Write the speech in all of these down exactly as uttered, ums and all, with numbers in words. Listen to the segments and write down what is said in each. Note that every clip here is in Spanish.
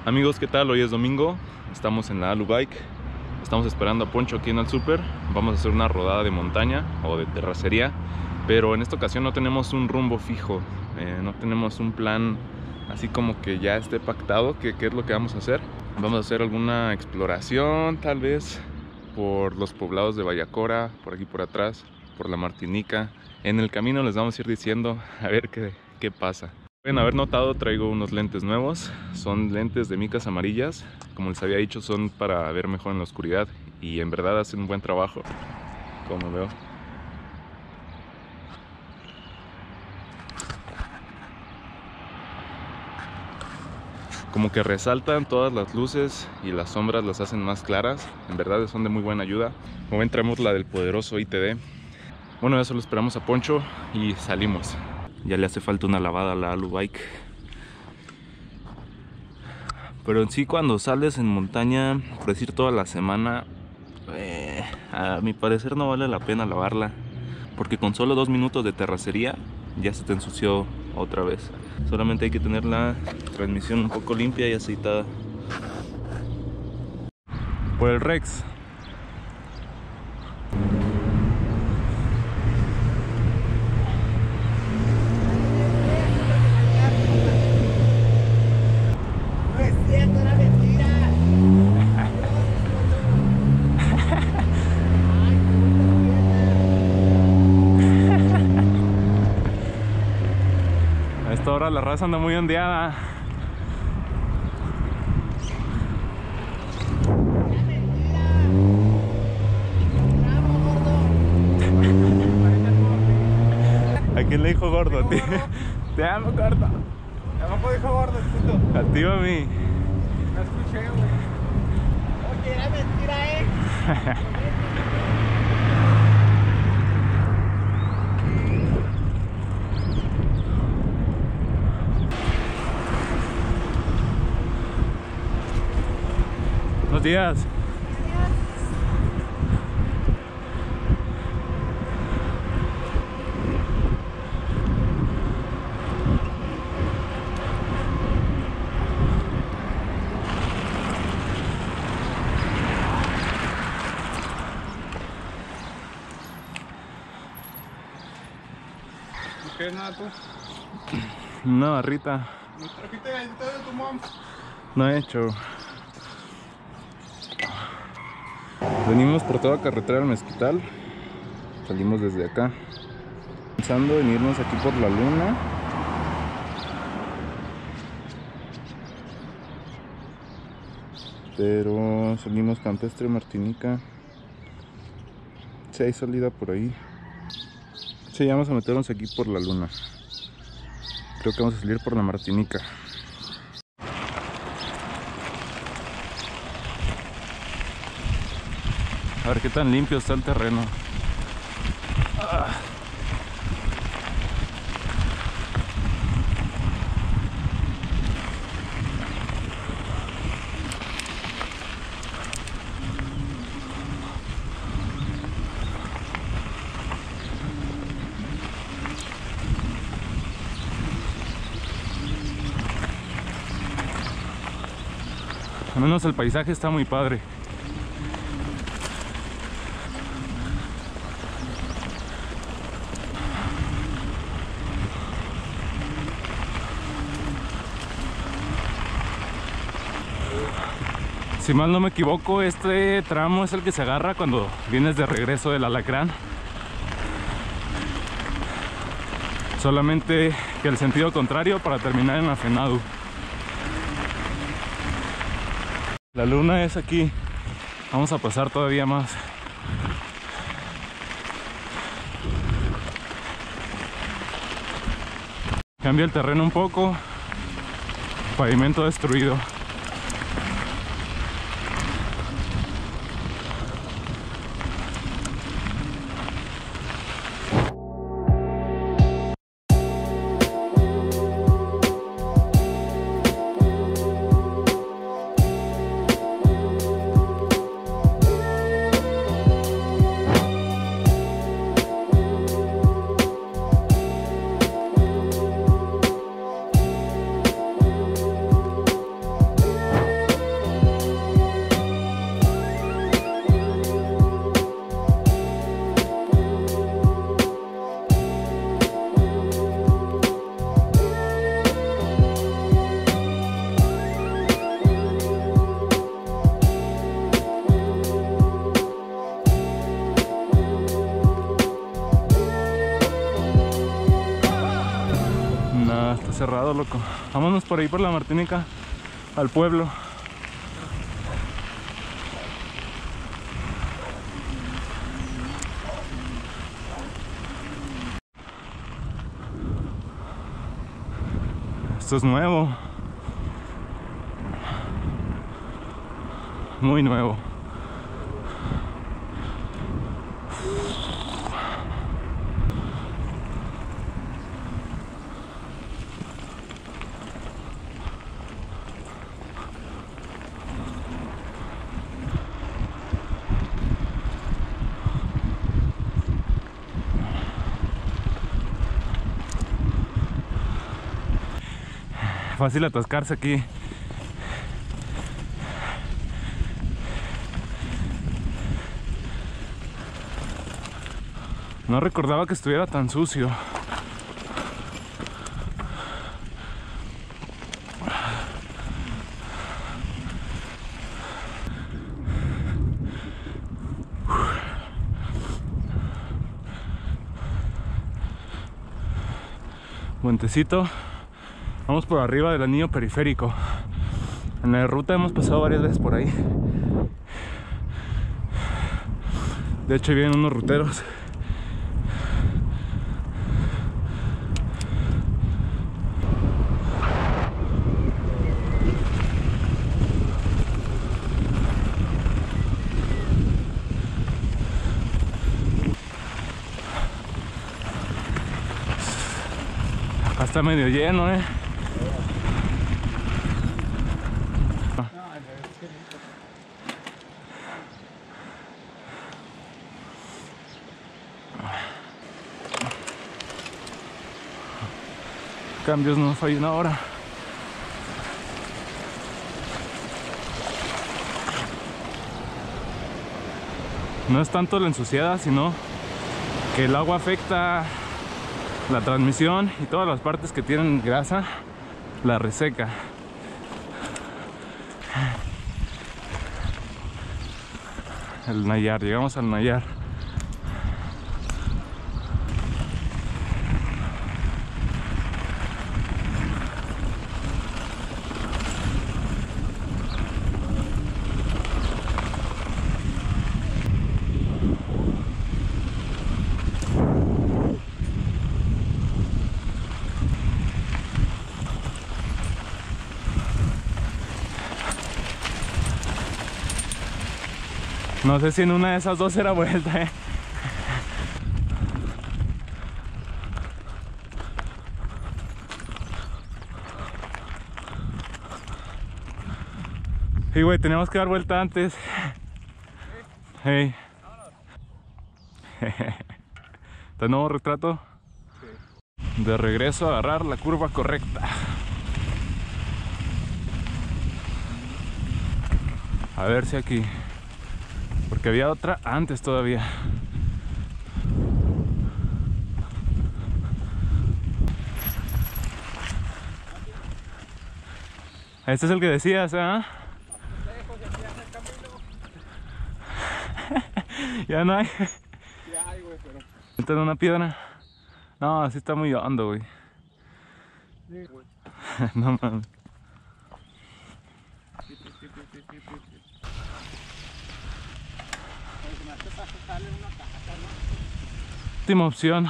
Amigos, ¿qué tal? Hoy es domingo, estamos en la Alu Bike, estamos esperando a Poncho aquí en el súper. Vamos a hacer una rodada de montaña o de terracería, pero en esta ocasión no tenemos un rumbo fijo, eh, no tenemos un plan así como que ya esté pactado que qué es lo que vamos a hacer. Vamos a hacer alguna exploración, tal vez por los poblados de Bayacora, por aquí por atrás, por la Martinica. En el camino les vamos a ir diciendo a ver qué, qué pasa. Pueden haber notado, traigo unos lentes nuevos, son lentes de micas amarillas. Como les había dicho, son para ver mejor en la oscuridad y en verdad hacen un buen trabajo, como veo. Como que resaltan todas las luces y las sombras las hacen más claras. En verdad son de muy buena ayuda. Como ven, traemos la del poderoso I T D. Bueno, ya solo esperamos a Poncho y salimos. Ya le hace falta una lavada a la Alu Bike. Pero en sí, cuando sales en montaña, por decir toda la semana, eh, a mi parecer no vale la pena lavarla, porque con solo dos minutos de terracería ya se te ensució otra vez. Solamente hay que tener la transmisión un poco limpia y aceitada. Por el Rex. A esta hora la raza anda muy ondeada. ¿A quién le dijo gordo? ¿A ti? Te amo, gordo. Tampoco dijo gordo el puto. A ti o a mí. No escuché, güey. Oye, era mentira, eh. Buenos días. ¿Qué es nada tú? Una barrita. ¿Me trajiste galletitas de tu mom? No he hecho. Venimos por toda carretera al Mezquital. Salimos desde acá, pensando en irnos aquí por la Luna. Pero salimos Campestre, Martinica. Si hay salida por ahí. Sí, vamos a meternos aquí por la Luna. Creo que vamos a salir por la Martinica. A ver qué tan limpio está el terreno. Ah. Al menos el paisaje está muy padre. Si mal no me equivoco, este tramo es el que se agarra cuando vienes de regreso del Alacrán. Solamente que el sentido contrario para terminar en la Fenadu. La Luna es aquí. Vamos a pasar todavía más. Cambia el terreno un poco. Pavimento destruido. todo loco. Vámonos por ahí por la Martinica al pueblo. Esto es nuevo. Muy nuevo. Fácil atascarse aquí. No recordaba que estuviera tan sucio. Puentecito. Vamos por arriba del anillo periférico. En la ruta hemos pasado varias veces por ahí. De hecho, vienen unos ruteros. Acá está medio lleno, eh. Cambios no fallan ahora. No es tanto la ensuciada, sino que el agua afecta la transmisión y todas las partes que tienen grasa, la reseca. El Nayar, llegamos al Nayar. No sé si en una de esas dos era vuelta, eh. Sí, güey, tenemos que dar vuelta antes. Hey. ¿Está nuevo retrato? Sí. De regreso a agarrar la curva correcta. A ver si aquí. Porque había otra antes todavía. Este es el que decías, ¿eh? Ya no hay. Ya hay, güey, pero... ¿Está en una piedra? No, así está muy hondo, güey. Sí, güey. No mames. Última opción.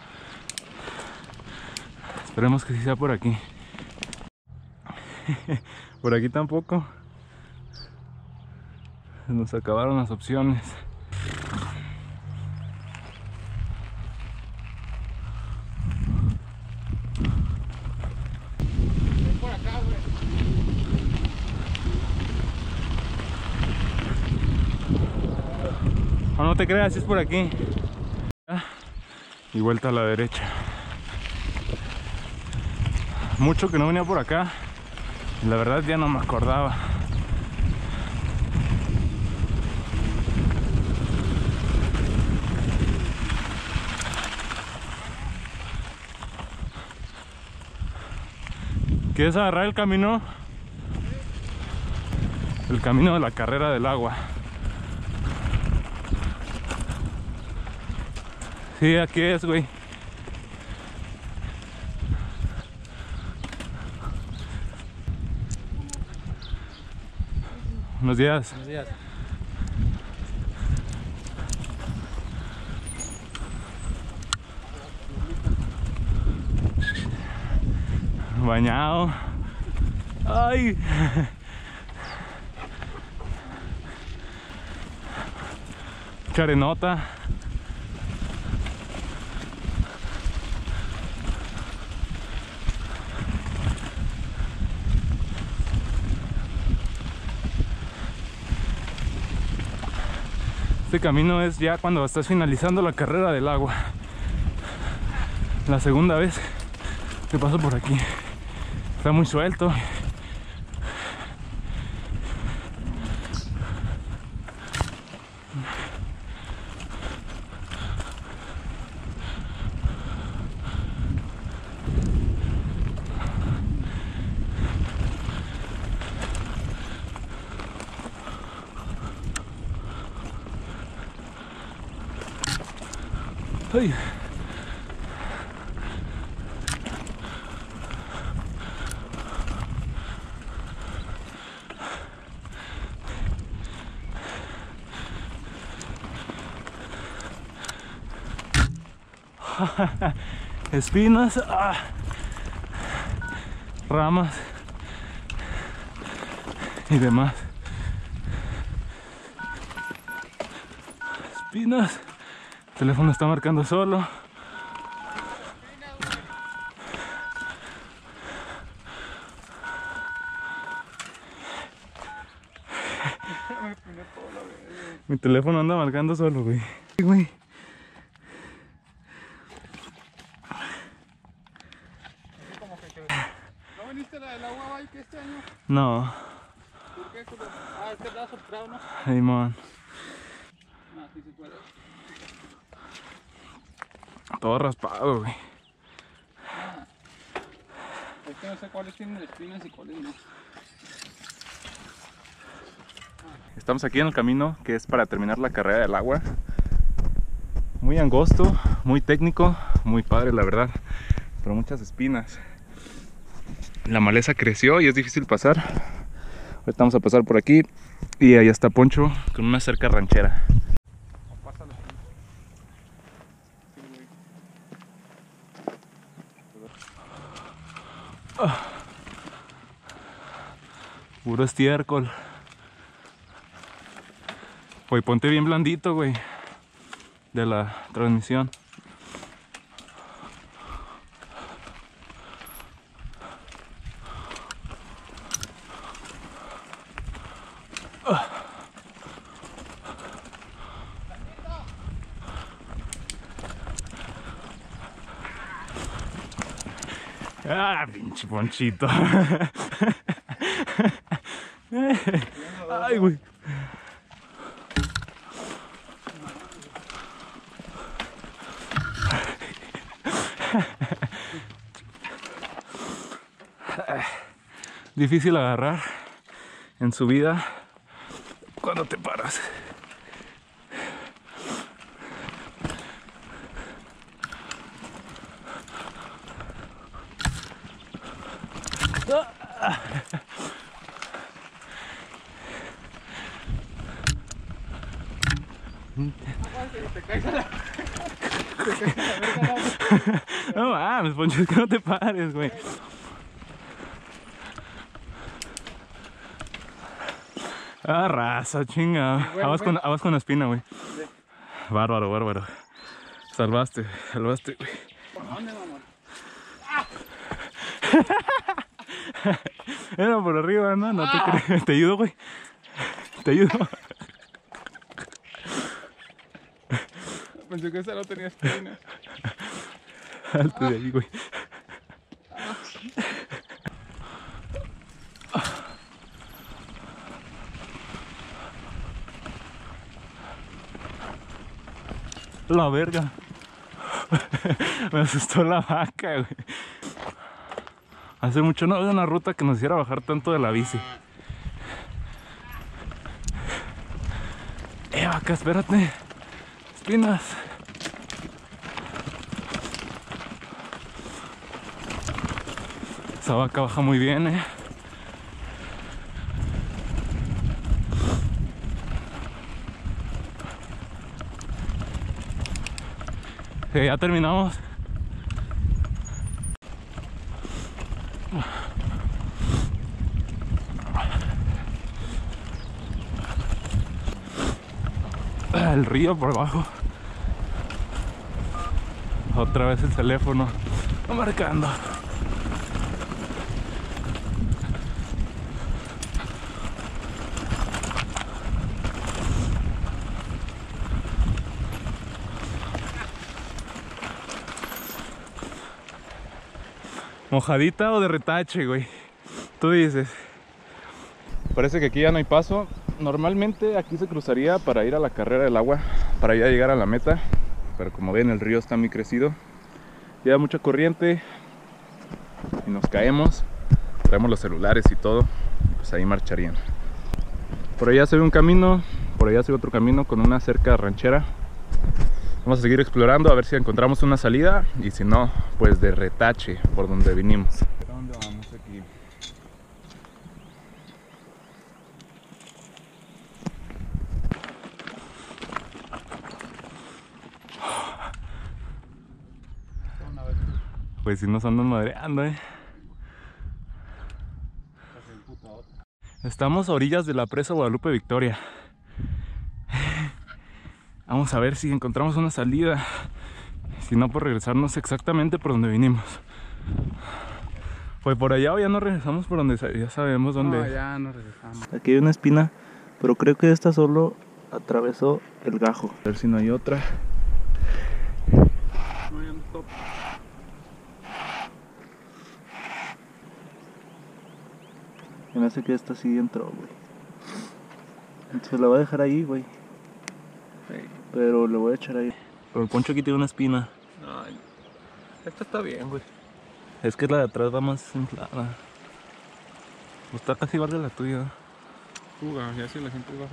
Esperemos que sí sea por aquí. Por aquí tampoco. Se nos acabaron las opciones. Ven por acá, güey. No, no te creas, es por aquí. Y vuelta a la derecha. Mucho que no venía por acá. La verdad ya no me acordaba. ¿Quieres agarrar el camino? El camino de la carrera del agua. Sí, aquí es, güey. Buenos días. Buenos días. Bañado. Ay. Charenota. Este camino es ya cuando estás finalizando la carrera del agua. La segunda vez que paso por aquí. Está muy suelto. Ay. Espinas, ah, ramas y demás. Espinas. El teléfono está marcando solo. Mi teléfono anda marcando solo, güey. Güey. ¿No viniste a la del agua bike este año? No. ¿Por qué? Ah, es que te has soplado, ¿no? Hey, man. Ah, sí se puede. Todo raspado, güey. Ah. Es que no sé cuáles tienen espinas y cuáles no. Estamos aquí en el camino que es para terminar la carrera del agua. Muy angosto, muy técnico, muy padre la verdad, pero muchas espinas. La maleza creció y es difícil pasar. Ahorita vamos a pasar por aquí y allá está Poncho con una cerca ranchera. Pásalo. Ah. Puro estiércol. Güey, ponte bien blandito, güey, de la transmisión. Ah, pinche Ponchito. Ay, güey. Difícil agarrar en subida cuando te paras. Te caes a la... No mames, Poncho, es que no te pares, güey. Ah, raza, chinga. Aguas con, aguas con la espina, güey. Bárbaro, bárbaro. Salvaste, salvaste, güey. ¿Por dónde, mamá? Era por arriba, ¿no? No te crees. Te ayudo, güey. Te ayudo. Pensé que esa no tenía espina. Alto de ahí, güey. La verga. Me asustó la vaca, güey. Hace mucho no había una ruta que nos hiciera bajar tanto de la bici. Eh, vaca, espérate. Espinas. Esa vaca baja muy bien, eh. Que ya terminamos. El río por abajo. Otra vez el teléfono marcando. ¿Mojadita o de retache, güey? Tú dices. Parece que aquí ya no hay paso. Normalmente aquí se cruzaría para ir a la carrera del agua, para ya llegar a la meta. Pero como ven, el río está muy crecido. Lleva mucha corriente y nos caemos. Traemos los celulares y todo. Pues ahí marcharían. Por allá se ve un camino. Por allá se ve otro camino con una cerca ranchera. Vamos a seguir explorando a ver si encontramos una salida. Y si no, pues de retache por donde vinimos. ¿A dónde vamos aquí? Pues si nos andan madreando, eh. Estamos a orillas de la presa Guadalupe Victoria. Vamos a ver si encontramos una salida. Si no, por regresarnos exactamente por donde vinimos. Pues por allá o ya no regresamos por donde ya sabemos dónde. No, ya no regresamos. Aquí hay una espina, pero creo que esta solo atravesó el gajo. A ver si no hay otra. No, ya no stop. Me hace que esta sí entró, güey. Se la voy a dejar ahí, güey. Sí. Pero le voy a echar ahí. Pero el poncho aquí tiene una espina. Ay, esta está bien, güey. Es que la de atrás va más inflada. Pues está casi igual que la tuya. Juga, ya si la gente baja.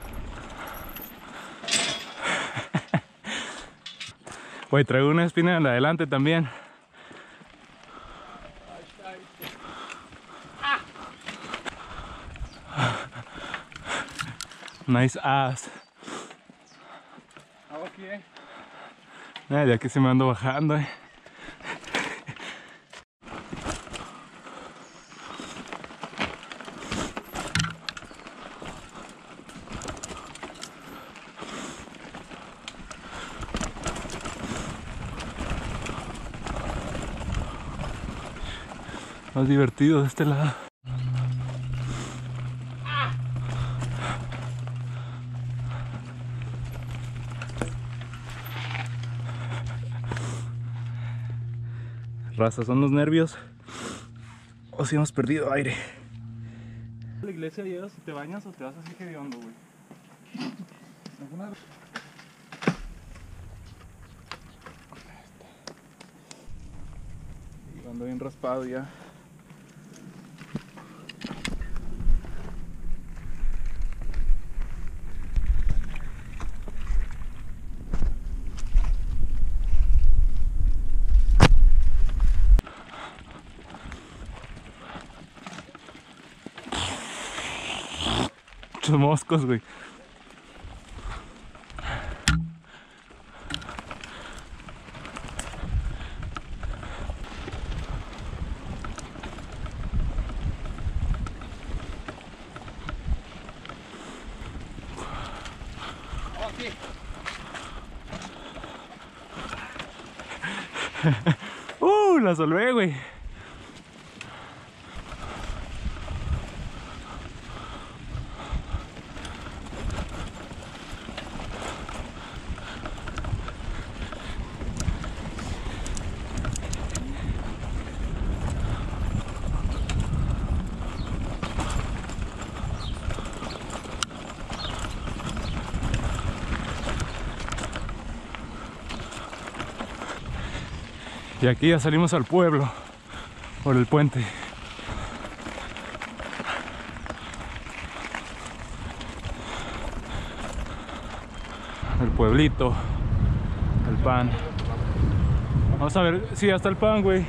Güey, traigo una espina en la adelante también. Nice ass. Hago aquí, eh. Ah, ya que se me ando bajando, eh. Más divertido de este lado. Raza, ¿son los nervios? ¿O si hemos perdido aire? ¿A la iglesia llegas y te bañas o te vas así hediondo, güey? ¿Alguna vez? Y ando bien raspado ya. Muchos moscos, güey. Uh, la solvé, güey. Y aquí ya salimos al pueblo por el puente. El pueblito, el pan. Vamos a ver si ya está el pan, güey.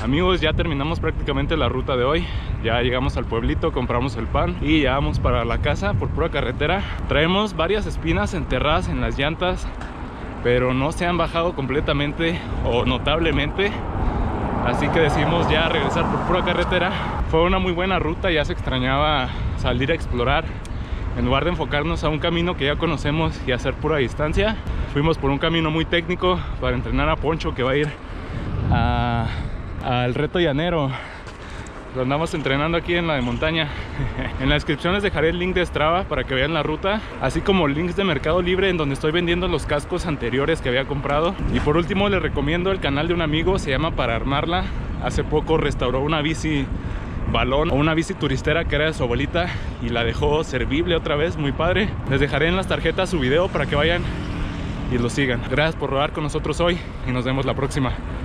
Amigos, ya terminamos prácticamente la ruta de hoy. Ya llegamos al pueblito, compramos el pan y ya vamos para la casa por pura carretera. Traemos varias espinas enterradas en las llantas, pero no se han bajado completamente o notablemente, así que decidimos ya regresar por pura carretera. Fue una muy buena ruta, ya se extrañaba salir a explorar en lugar de enfocarnos a un camino que ya conocemos y hacer pura distancia. Fuimos por un camino muy técnico para entrenar a Poncho, que va a ir a, al reto llanero. Lo andamos entrenando aquí en la de montaña. En la descripción les dejaré el link de Strava para que vean la ruta, así como links de Mercado Libre en donde estoy vendiendo los cascos anteriores que había comprado. Y por último les recomiendo el canal de un amigo, se llama Para Armarla. Hace poco restauró una bici balón o una bici turistera que era de su abuelita y la dejó servible otra vez, muy padre. Les dejaré en las tarjetas su video para que vayan y lo sigan. Gracias por rodar con nosotros hoy y nos vemos la próxima.